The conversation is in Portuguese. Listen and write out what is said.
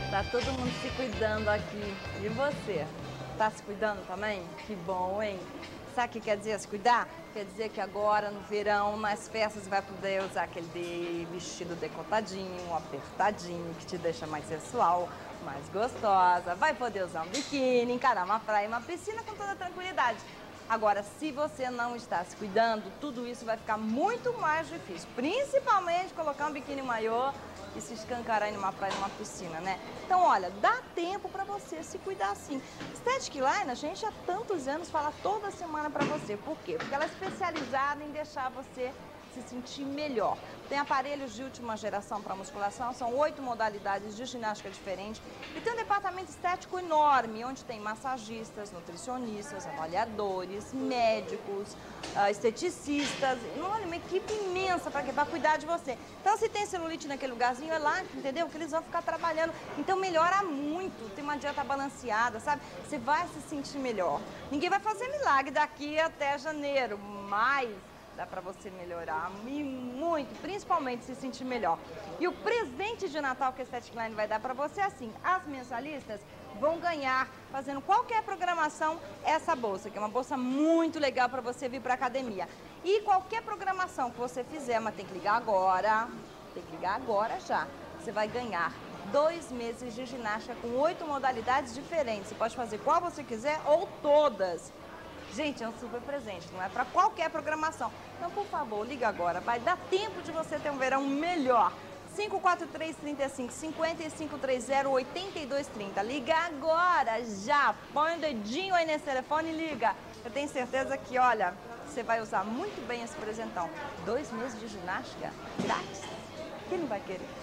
Tá todo mundo se cuidando aqui. E você? Tá se cuidando também? Que bom, hein? Sabe o que quer dizer se cuidar? Quer dizer que agora, no verão, nas festas, vai poder usar aquele vestido decotadinho, apertadinho, que te deixa mais sensual, mais gostosa. Vai poder usar um biquíni, encarar uma praia, uma piscina com toda tranquilidade. Agora, se você não está se cuidando, tudo isso vai ficar muito mais difícil. Principalmente colocar um biquíni maiô e se escancarar em uma praia, numa piscina, né? Então, olha, dá tempo para você se cuidar sim. Static Line, a gente há tantos anos fala toda semana para você. Por quê? Porque ela é especializada em deixar você se sentir melhor. Tem aparelhos de última geração para musculação, são 8 modalidades de ginástica diferentes e tem um departamento estético enorme, onde tem massagistas, nutricionistas, avaliadores, médicos, esteticistas, olha, uma equipe imensa para cuidar de você. Então, se tem celulite naquele lugarzinho, é lá, entendeu? Que eles vão ficar trabalhando. Então, melhora muito, tem uma dieta balanceada, sabe? Você vai se sentir melhor. Ninguém vai fazer milagre daqui até janeiro, mas dá para você melhorar e muito, principalmente se sentir melhor. E o presente de Natal que a Static Line vai dar para você é assim, as mensalistas vão ganhar, fazendo qualquer programação, essa bolsa, que é uma bolsa muito legal para você vir para academia. E qualquer programação que você fizer, mas tem que ligar agora já, você vai ganhar 2 meses de ginástica com 8 modalidades diferentes. Você pode fazer qual você quiser ou todas. Gente, é um super presente, não é para qualquer programação. Então, por favor, liga agora. Vai dar tempo de você ter um verão melhor. 543-35-5530-8230. Liga agora, já. Põe o dedinho aí nesse telefone e liga. Eu tenho certeza que, olha, você vai usar muito bem esse presentão. 2 meses de ginástica grátis. Quem não vai querer?